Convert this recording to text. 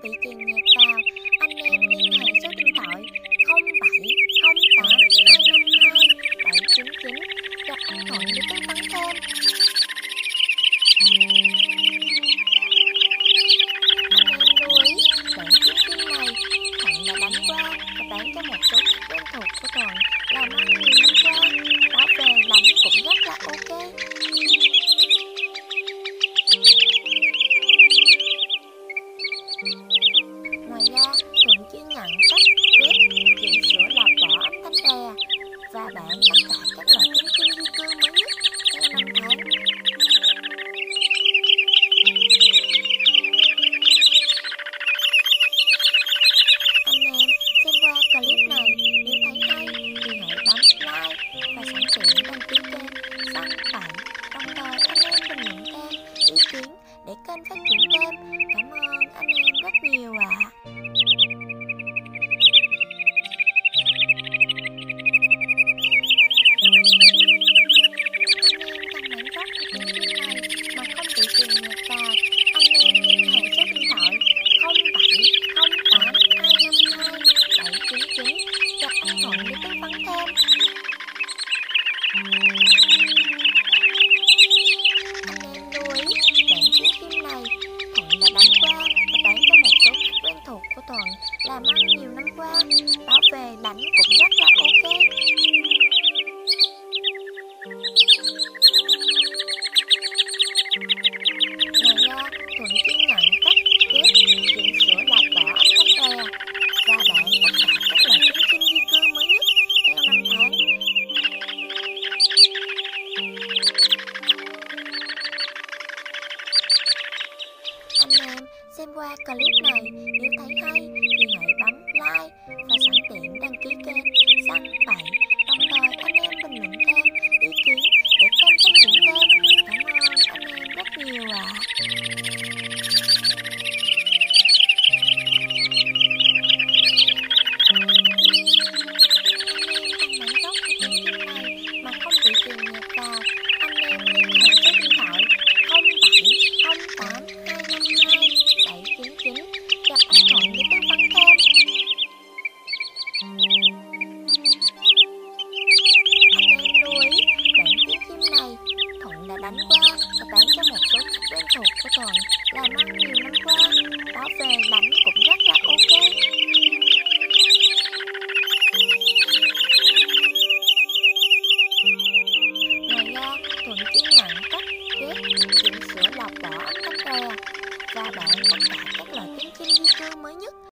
bị chèn nhạc vào, anh em liên hệ số điện thoại 0708 252 799 gặp anh Thuận để tư vấn thêm. Anh em lưu ý, đoạn tiếng phim này Thuận đã đánh qua và bán cho một số khách quen thuộc của Thuận làm ăn nhiều năm qua, bảo về đánh cũng rất là ok. Ngoài ra, Thuận chuyên nhận cắt, ghép, chỉnh sửa lọc bỏ âm thanh đè và bán tất cả các loại tiếng phim di cư mới nhất theo năm tháng. Anh em xem qua clip này nếu thấy hay thì hãy bấm like và sẵn tiện đăng ký kênh Săn Bậy, đồng thời anh em bình luận thêm ý kiến để kênh phát triển thêm. Cảm ơn anh em rất nhiều ạ. Anh em cần bản gốc của tiếng phim này mà không bị chèn nhạc vào, anh em liên hệ số điện thoại 0708 252 799 gặp anh Thuận để tư vấn thêm. Anh em lưu ý, đoạn tiếng phim này Thuận đã đánh qua và bán cho một số khách quen thuộc của Thuận làm ăn nhiều năm qua, bảo về đánh cũng rất là ok. Ngoài ra, Thuận chuyên nhận cắt, ghép, chỉnh sửa lọc bỏ âm thanh đè và bán tất cả các loại tiếng phim di cư mới nhất theo năm tháng. Anh em xem qua clip này nếu thấy hay thì hãy bấm like và sẵn tiện đăng ký kênh Săn Bậy, đồng thời anh em bình luận thêm ý kiến để kênh phát triển thêm. Cảm ơn anh em rất nhiều ạ. Anh em cần bản gốc của tiếng phim này mà không bị chèn nhạc vào, anh em liên hệ số điện thoại 0708 252 799 gặp anh Thuận để tư vấn thêm. Anh em lưu ý, đoạn tiếng phim này Thuận đã đánh qua và bán cho một số khách quen thuộc của Thuận làm ăn nhiều năm qua, bảo về đánh cũng rất là ok. Ngoài ra, Thuận chuyên nhận cắt, ghép, chỉnh sửa lọc bỏ âm thanh đè và bán tất cả